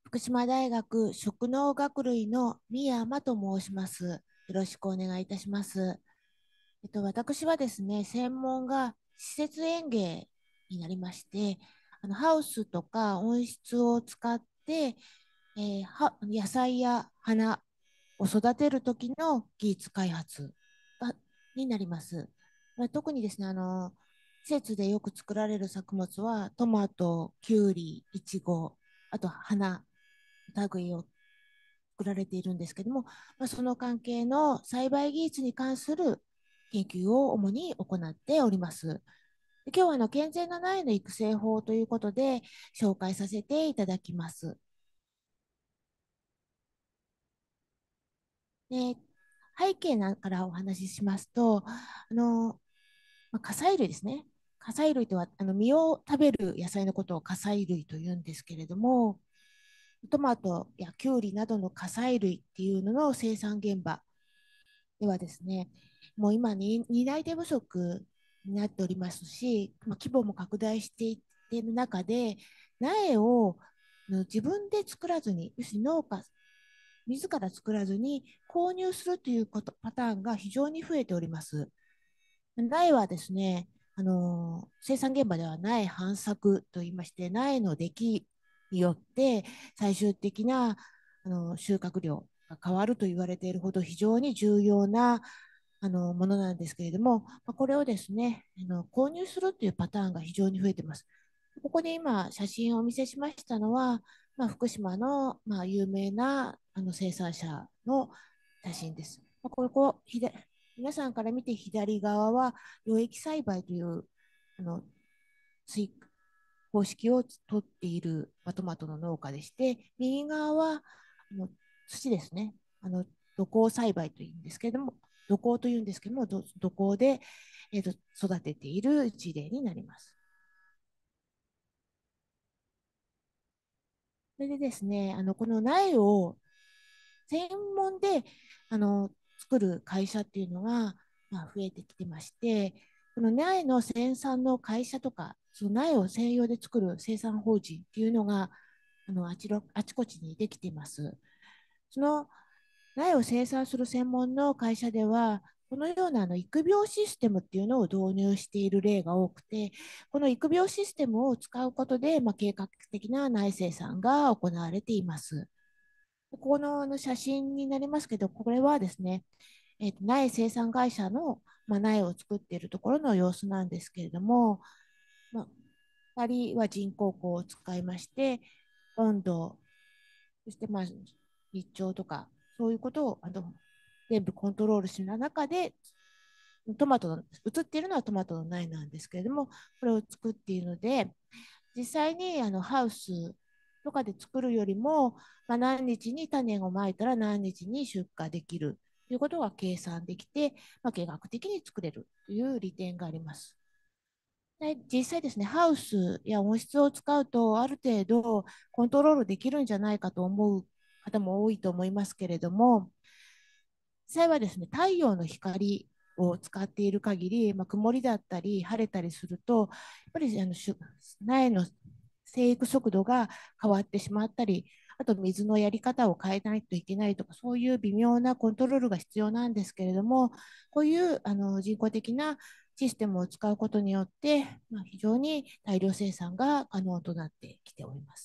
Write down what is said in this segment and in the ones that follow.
福島大学食農学類の宮山と申します。よろしくお願いいたします。私はですね、専門が施設園芸になりまして、ハウスとか温室を使って、野菜や花を育てる時の技術開発がになります。特にですね、施設でよく作られる作物はトマト、キュウリ、イチゴ、あと花類を作られているんですけども、その関係の栽培技術に関する研究を主に行っております。今日は健全な苗の育成法ということで紹介させていただきます。で、背景からお話ししますと、果菜類ですね。果菜類とは実を食べる野菜のことを果菜類というんですけれども、トマトやキュウリなどの果菜類っていうのの生産現場ではですね、もう今に担い手不足になっておりますし、規模も拡大していっている中で、苗を自分で作らずに、要するに農家自ら作らずに購入するというパターンが非常に増えております。苗はですね、生産現場では苗販作といいまして、苗の出来によって最終的な収穫量が変わると言われているほど非常に重要なものなんですけれども、これをですね、購入するというパターンが非常に増えています。ここで今、写真をお見せしましたのは、福島の、有名な生産者の写真です。こ皆さんから見て左側は、溶液栽培というあの水方式をとっているトマトの農家でして、右側は土ですね。土耕栽培というんですけれども、土耕というんですけども、土耕で、育てている事例になります。それでですね、この苗を専門で作る会社っていうのが、増えてきてまして、この苗の生産の会社とか、その苗を専用で作る生産法人っていうのがあちこちにできています。その苗を生産する専門の会社では、このような育苗システムっていうのを導入している例が多くて、この育苗システムを使うことで、計画的な苗生産が行われています。ここの写真になりますけど、これはですね、苗生産会社の、苗を作っているところの様子なんですけれども、まあ、2人は人工光を使いまして、温度、そして日照とか、そういうことを全部コントロールしな中で、トマトの、映っているのはトマトの苗なんですけれども、これを作っているので、実際にハウスとかで作るよりも、何日に種をまいたら何日に出荷できるということが計算できて、計画的に作れるという利点があります。で実際ですね、ハウスや温室を使うと、ある程度コントロールできるんじゃないかと思う方も多いと思いますけれども、実際はですね、太陽の光を使っている限り、曇りだったり晴れたりすると、やっぱり苗の生育速度が変わってしまったり、あと水のやり方を変えないといけないとか、そういう微妙なコントロールが必要なんですけれども、こういう人工的なシステムを使うことによって、非常に大量生産が可能となってきております。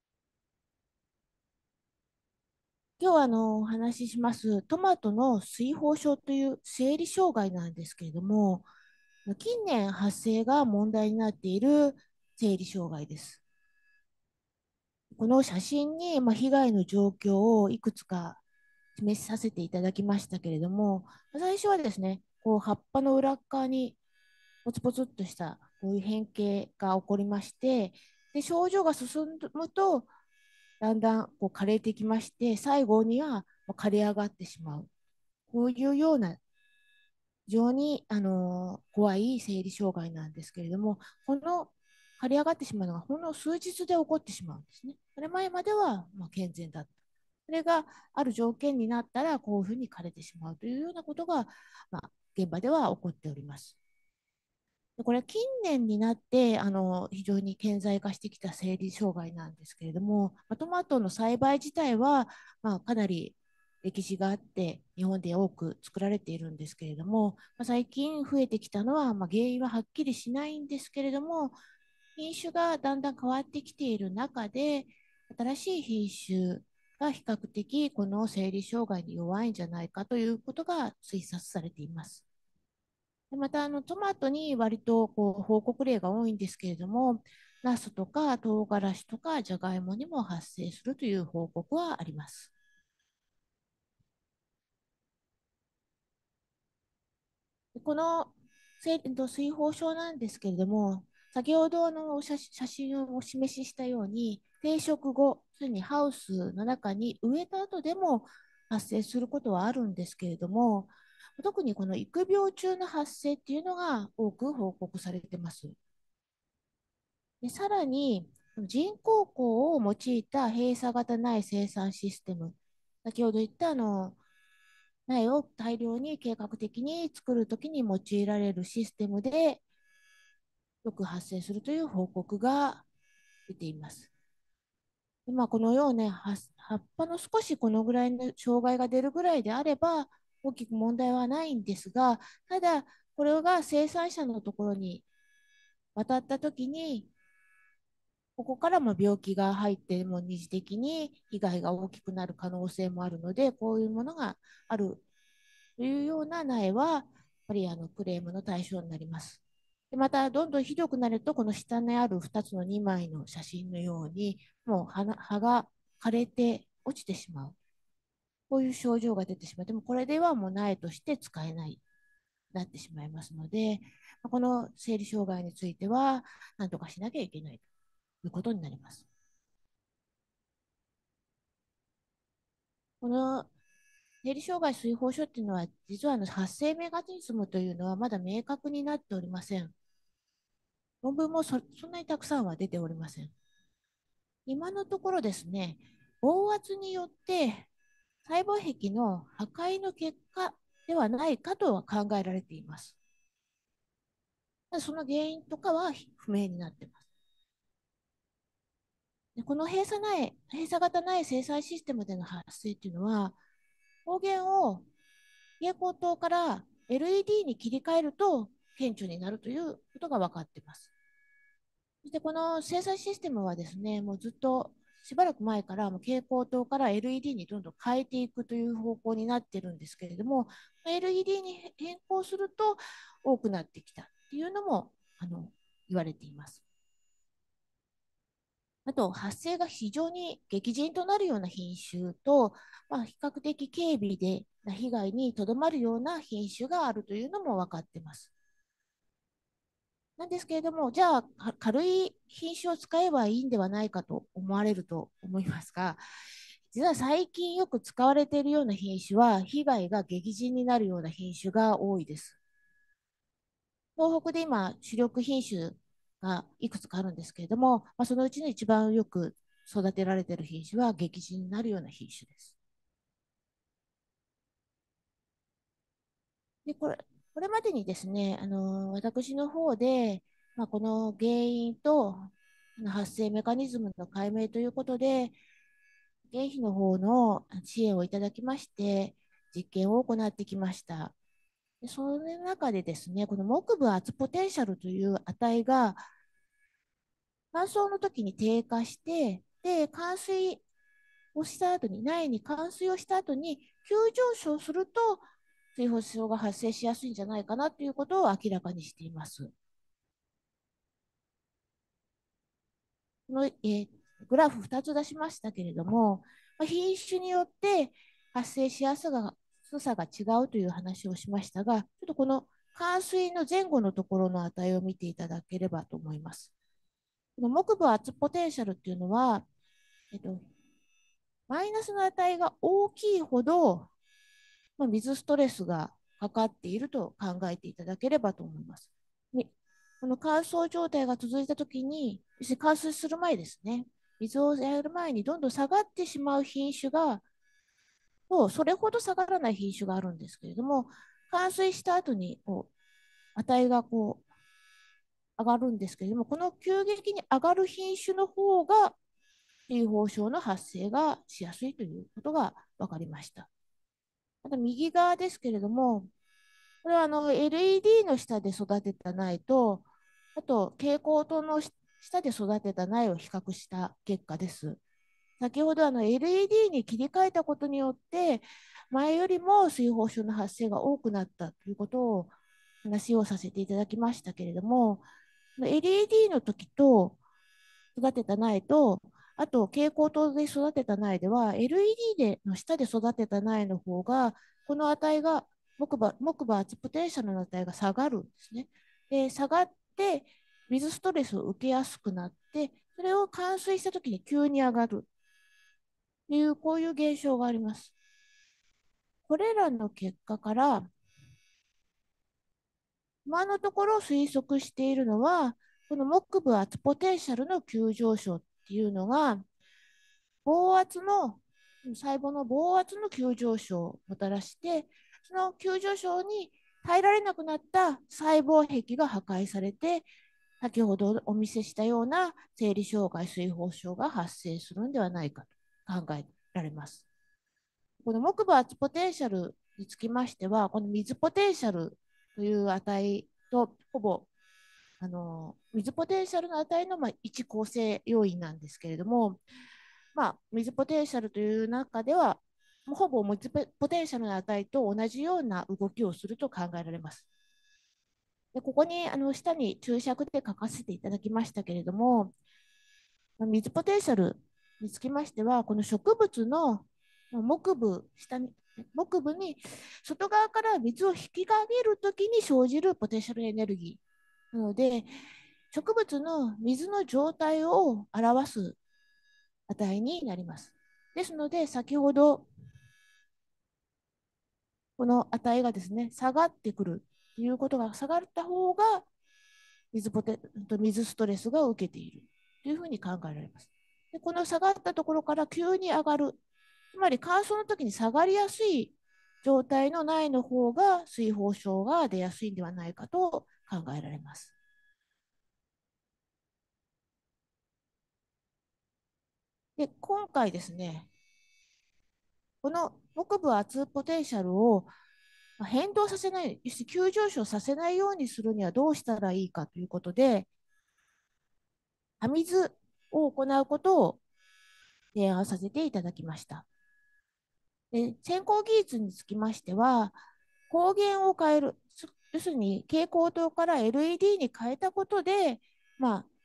今日はお話ししますトマトの水疱症という生理障害なんですけれども、近年発生が問題になっている生理障害です。この写真に、被害の状況をいくつか示させていただきましたけれども、最初はですね、こう葉っぱの裏側にポツポツっとしたこういう変形が起こりまして、で症状が進むと、だんだんこう枯れてきまして、最後には枯れ上がってしまう。こういうような非常に怖い生理障害なんですけれども、この刈り上がってしまうのがほんの数日で起こってしまうんですね。それ前までは健全だった。それがある条件になったらこういうふうに枯れてしまうというようなことが、現場では起こっております。 でこれ近年になって非常に顕在化してきた生理障害なんですけれども、トマトの栽培自体は、かなり歴史があって日本で多く作られているんですけれども、最近増えてきたのは、原因ははっきりしないんですけれども、品種がだんだん変わってきている中で、新しい品種が比較的この生理障害に弱いんじゃないかということが推察されています。でまたトマトに割と報告例が多いんですけれども、ナスとか唐辛子とかジャガイモにも発生するという報告はあります。でこの水疱症なんですけれども、先ほどの写真をお示ししたように、定食後、すでにハウスの中に植えた後でも発生することはあるんですけれども、特にこの育苗中の発生っていうのが多く報告されています。でさらに、人工光を用いた閉鎖型苗生産システム、先ほど言った苗を大量に計画的に作るときに用いられるシステムでよく発生するという報告が出ています。でこのような葉っぱの少しこのぐらいの障害が出るぐらいであれば大きく問題はないんですが、ただこれが生産者のところに渡ったときに、ここからも病気が入っても二次的に被害が大きくなる可能性もあるので、こういうものがあるというような苗は、やっぱりクレームの対象になります。でまた、どんどんひどくなると、この下にある2つの2枚の写真のように、もう葉が枯れて落ちてしまう。こういう症状が出てしまっても、これではもう苗として使えないなってしまいますので、この生理障害については、何とかしなきゃいけないということになります。この生理障害水疱症っていうのは、実は発生メカニズムというのはまだ明確になっておりません。論文もそんなにたくさんは出ておりません。今のところですね、暴圧によって細胞壁の破壊の結果ではないかとは考えられています。その原因とかは不明になっています。でこの閉鎖型内生産システムでの発生っていうのは、光源を蛍光灯から LED に切り替えると顕著になるということが分かっています。そしてこの生産システムはですね、もうずっとしばらく前からもう蛍光灯から LED にどんどん変えていくという方向になってるんですけれども、LED に変更すると多くなってきたっていうのも言われています。あと、発生が非常に激甚となるような品種と、比較的軽微で被害にとどまるような品種があるというのも分かっています。なんですけれども、じゃあ、軽い品種を使えばいいんではないかと思われると思いますが、実は最近よく使われているような品種は、被害が激甚になるような品種が多いです。東北で今、主力品種がいくつかあるんですけれども、そのうちの一番よく育てられている品種は激甚になるような品種です。で、これまでにですね、私の方で、この原因と発生メカニズムの解明ということで、経費の方の支援をいただきまして、実験を行ってきました。でその中でですね、この木部圧ポテンシャルという値が乾燥の時に低下して、で、冠水をした後に、苗に冠水をした後に急上昇すると、水疱症が発生しやすいんじゃないかなということを明らかにしています。この、グラフ2つ出しましたけれども、品種によって発生しやすさが違うという話をしましたが、ちょっとこの冠水の前後のところの値を見ていただければと思います。この木部圧ポテンシャルっていうのは、マイナスの値が大きいほど、水ストレスがかかっていると考えていただければと思います。でこの乾燥状態が続いたときに、乾燥する前ですね、水をやる前にどんどん下がってしまう品種それほど下がらない品種があるんですけれども、冠水した後に値が上がるんですけれども、この急激に上がる品種の方が水疱症の発生がしやすいということが分かりました。あと右側ですけれども、これはLED の下で育てた苗と、あと蛍光灯の下で育てた苗を比較した結果です。先ほどLED に切り替えたことによって、前よりも水疱症の発生が多くなったということを話をさせていただきましたけれども、LED の時と育てた苗と、あと蛍光灯で育てた苗では、LED の下で育てた苗の方が、この値が、木馬圧ポテンシャルの値が下がるんですね。で、下がって、水ストレスを受けやすくなって、それを換水したときに急に上がるという、こういう現象があります。これらの結果から、今のところ推測しているのは、この木部圧ポテンシャルの急上昇っていうのが、暴圧の、細胞の暴圧の急上昇をもたらして、その急上昇に耐えられなくなった細胞壁が破壊されて、先ほどお見せしたような生理障害、水疱症が発生するのではないかと考えられます。この木馬圧ポテンシャルにつきましては、この水ポテンシャルという値とほぼ水ポテンシャルの値の一構成要因なんですけれども、水ポテンシャルという中では、ほぼ水ポテンシャルの値と同じような動きをすると考えられます。でここに下に注釈で書かせていただきましたけれども、水ポテンシャルにつきましては、この植物の木部、木部に外側から水を引き上げるときに生じるポテンシャルエネルギーなので、植物の水の状態を表す値になります。ですので、先ほどこの値がですね、下がってくるということが下がった方が水ストレスが受けているというふうに考えられます。でこの下がったところから急に上がる、つまり乾燥の時に下がりやすい状態の苗の方が水疱症が出やすいんではないかと考えられます。で今回ですね、この木部圧ポテンシャルを変動させない、急上昇させないようにするにはどうしたらいいかということで、葉水を行うことを提案させていただきました。で先行技術につきましては、光源を変える、要するに蛍光灯から LED に変えたことで、まあ、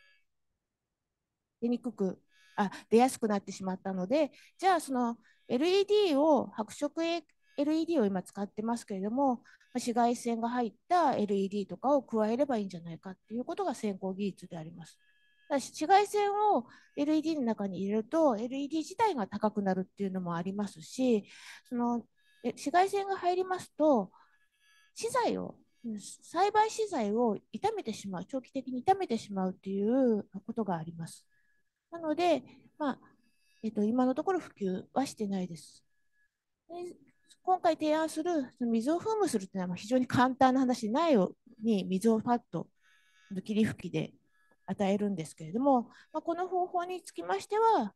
出にくく出やすくなってしまったので、じゃあその LED を白色 LED を今使ってますけれども、紫外線が入った LED とかを加えればいいんじゃないかっていうことが先行技術であります。紫外線を LED の中に入れると LED 自体が高くなるっていうのもありますし、その紫外線が入りますと資材を栽培資材を傷めてしまう、長期的に傷めてしまうということがあります。なので、今のところ普及はしてないです。で今回提案する水を噴霧するというのは非常に簡単な話、苗に水をパッと霧吹きで与えるんですけれども、この方法につきましては、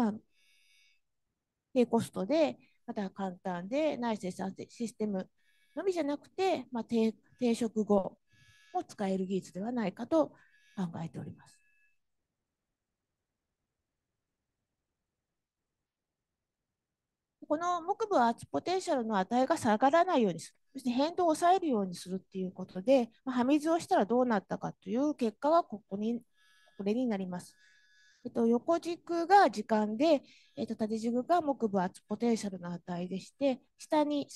低コストで、また簡単で内生産システムのみじゃなくて、定食後も使える技術ではないかと考えております。この木部圧ポテンシャルの値が下がらないようにする、そして変動を抑えるようにするということで、葉水をしたらどうなったかという結果がこれになります。横軸が時間で、縦軸が木部圧ポテンシャルの値でして、下に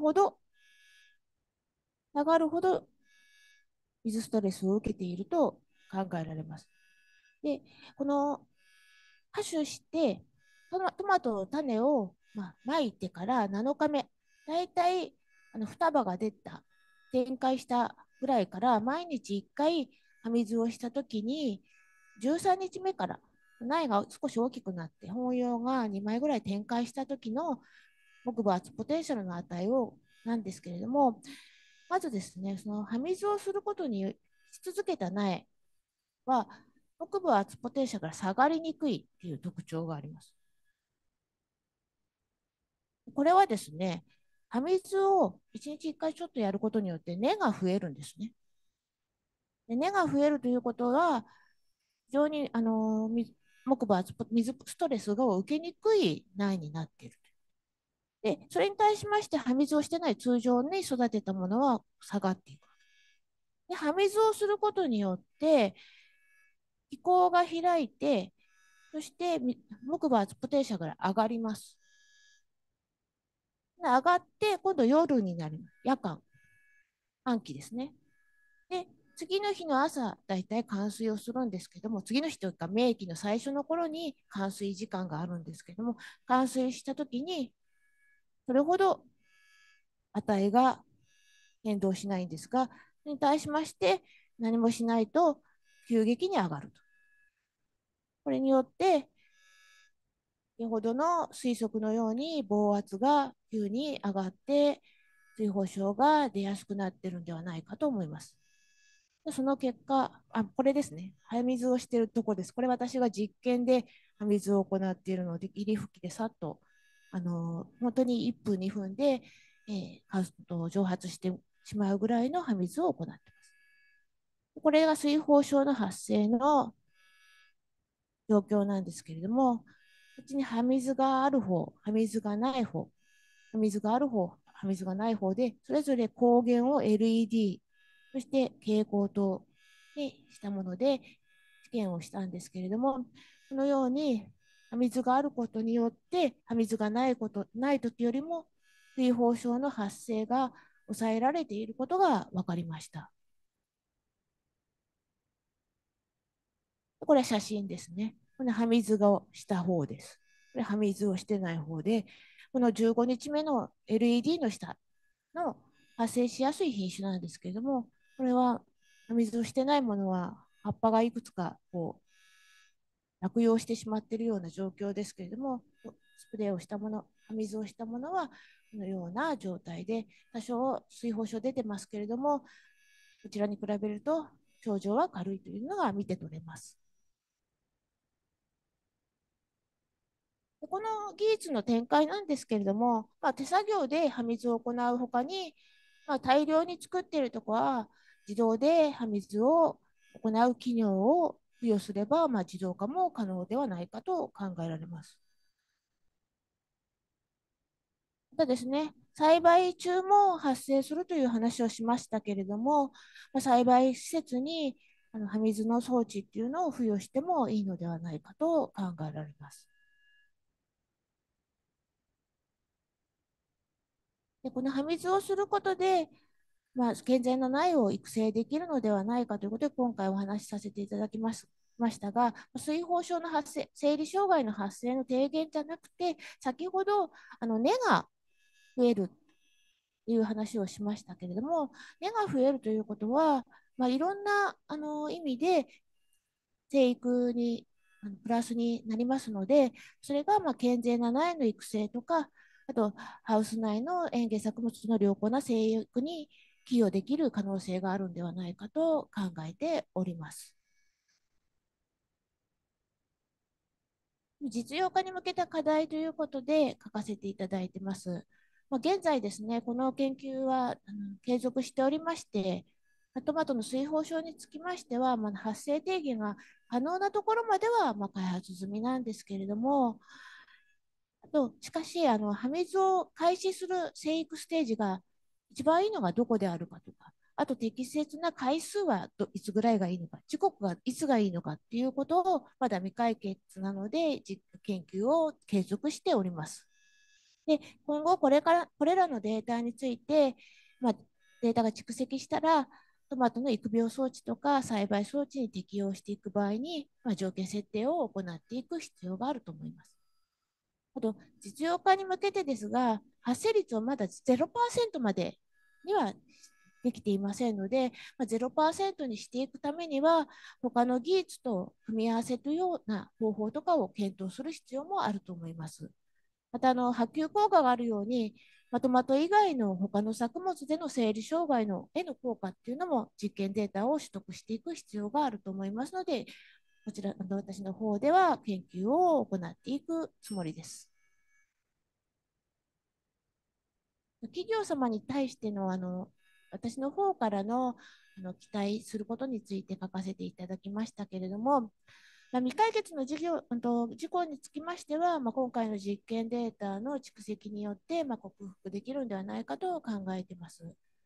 下がるほど水ストレスを受けていると考えられます。で、この播種してトマトの種を、まいてから7日目、だいたい双葉が展開したぐらいから毎日1回葉水をしたときに、13日目から苗が少し大きくなって本葉が2枚ぐらい展開した時の木馬圧ポテンシャルの値をなんですけれども、まずですね、その葉水をすることにし続けた苗は、北部圧ポテンシャから下がりにくいっていう特徴があります。これはですね、葉水を1日1回ちょっとやることによって根が増えるんですね。で根が増えるということは、非常に木馬は水ストレスを受けにくい苗になっている。で、それに対しまして、葉水をしてない通常に育てたものは下がっていく。で、葉水をすることによって、気候が開いて、そして木馬はポテンシャルが上がります。上がって、今度夜になります。夜間、暗記ですね。で、次の日の朝、だいたい冠水をするんですけども、次の日というか、明期の最初の頃に冠水時間があるんですけども、冠水したときに、それほど値が変動しないんですが、それに対しまして、何もしないと急激に上がると。これによって、先ほどの推測のように、暴圧が急に上がって、水泡症が出やすくなっているんではないかと思います。その結果、これですね。葉水をしているところです。これ私が実験で葉水を行っているので、霧吹きでさっと、本当に1分、2分で、蒸発してしまうぐらいの葉水を行っています。これが水泡症の発生の状況なんですけれども、うちに葉水がある方、葉水がない方、葉水がある方、葉水がない方で、それぞれ光源を LED、そして蛍光灯にしたもので試験をしたんですけれども、このように葉水があることによって、葉水がない時よりも水泡症の発生が抑えられていることが分かりました。これは写真ですね。これ葉水をした方です。これ葉水をしてない方で、この15日目の LED の下の発生しやすい品種なんですけれども、これは葉水をしてないものは葉っぱがいくつか落葉してしまっているような状況ですけれども、スプレーをしたもの、葉水をしたものはこのような状態で、多少水泡症出てますけれども、こちらに比べると症状は軽いというのが見て取れます。この技術の展開なんですけれども、手作業で葉水を行うほかに、大量に作っているところは自動で葉水を行う機能を付与すれば、自動化も可能ではないかと考えられます。ただですね、栽培中も発生するという話をしましたけれども、栽培施設に葉水の装置っていうのを付与してもいいのではないかと考えられます。でこの葉水をすることで、健全な苗を育成できるのではないかということで、今回お話しさせていただきましたが、水疱症の発生、生理障害の発生の低減じゃなくて、先ほど根が増えるという話をしましたけれども、根が増えるということは、いろんな意味で生育にプラスになりますので、それが健全な苗の育成とか、あとハウス内の園芸作物の良好な生育に寄与できる可能性があるんではないかと考えております。実用化に向けた課題ということで書かせていただいてます。現在ですね、この研究は継続しておりまして、トマトの水泡症につきましては、発生定義が可能なところまでは開発済みなんですけれども、しかし葉水を開始する生育ステージが一番いいのがどこであるかとか、あと適切な回数はいつぐらいがいいのか、時刻がいつがいいのかっていうことをまだ未解決なので、研究を継続しております。で、今後これらのデータについて、データが蓄積したら、トマトの育苗装置とか栽培装置に適用していく場合に、条件設定を行っていく必要があると思います。あと、実用化に向けてですが、発生率をまだ0%までにはできていませんので、0%にしていくためには、他の技術と組み合わせというような方法とかを検討する必要もあると思います。また、波及効果があるように、 まとまと以外の他の作物での生理障害のへの効果っていうのも実験データを取得していく必要があると思いますので、こちら、私の方では研究を行っていくつもりです。企業様に対しての私の方からの期待することについて書かせていただきましたけれども、未解決の事項につきましては、今回の実験データの蓄積によって、克服できるのではないかと考えています。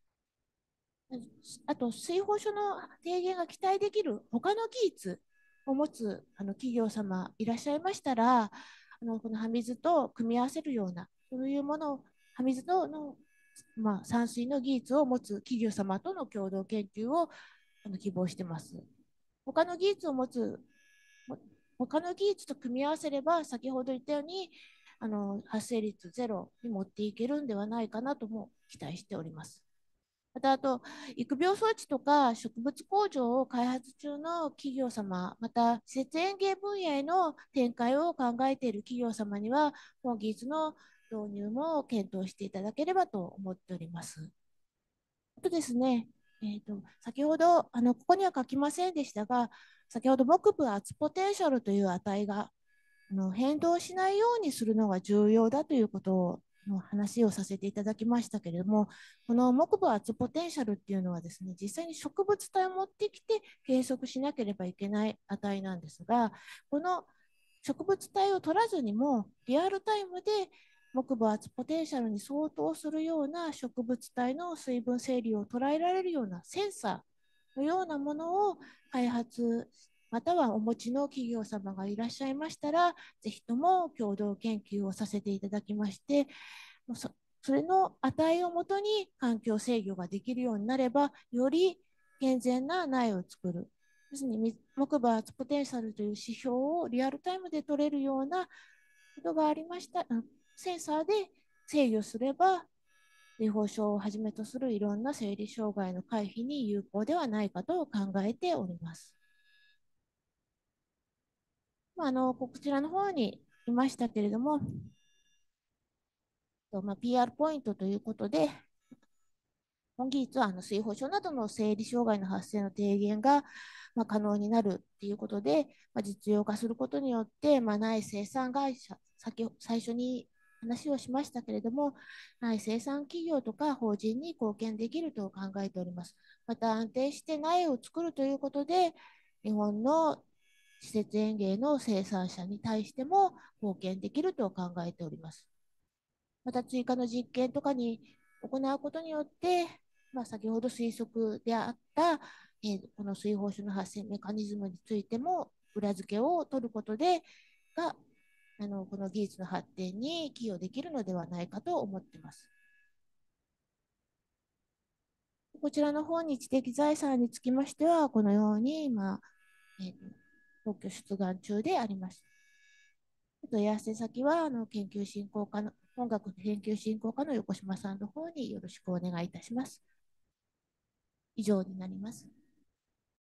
あと、水保書の提言が期待できる他の技術を持つ企業様いらっしゃいましたら、この葉水と組み合わせるような、そういうものを、葉水との、散水の技術を持つ企業様との共同研究を希望しています。他の技術を持つ、他の技術と組み合わせれば、先ほど言ったように、発生率ゼロに持っていけるんではないかなとも期待しております。また、あと、育苗装置とか植物工場を開発中の企業様、また、施設園芸分野への展開を考えている企業様には、本技術の導入も検討していただければと思っております。あとですね、先ほどここには書きませんでしたが、先ほど木部圧ポテンシャルという値が変動しないようにするのが重要だということをの話をさせていただきましたけれども、この木部圧ポテンシャルっていうのはですね、実際に植物体を持ってきて計測しなければいけない値なんですが、この植物体を取らずにもリアルタイムで木部圧ポテンシャルに相当するような植物体の水分整理を捉えられるようなセンサーのようなものを開発またはお持ちの企業様がいらっしゃいましたら、ぜひとも共同研究をさせていただきまして、それの値をもとに環境制御ができるようになれば、より健全な苗を作る。要するに木馬圧ポテンシャルという指標をリアルタイムで取れるようなことがありました。センサーで制御すれば、離法症をはじめとするいろんな生理障害の回避に有効ではないかと考えております。こちらの方にいましたけれども、PR ポイントということで、本技術は水保症などの生理障害の発生の低減が、可能になるということで、実用化することによって、苗生産会社、最初に話をしましたけれども、苗生産企業とか法人に貢献できると考えております。また安定して苗を作るということで、日本の施設園芸の生産者に対しても貢献できると考えております。また追加の実験とかに行うことによって、先ほど推測であった、この水泡症の発生メカニズムについても裏付けを取ることでがこの技術の発展に寄与できるのではないかと思っています。こちらの方に知的財産につきましては、このように今、特許出願中であります。問い合わせ先は研究振興課の本学研究振興課の横島さんの方によろしくお願いいたします。以上になります。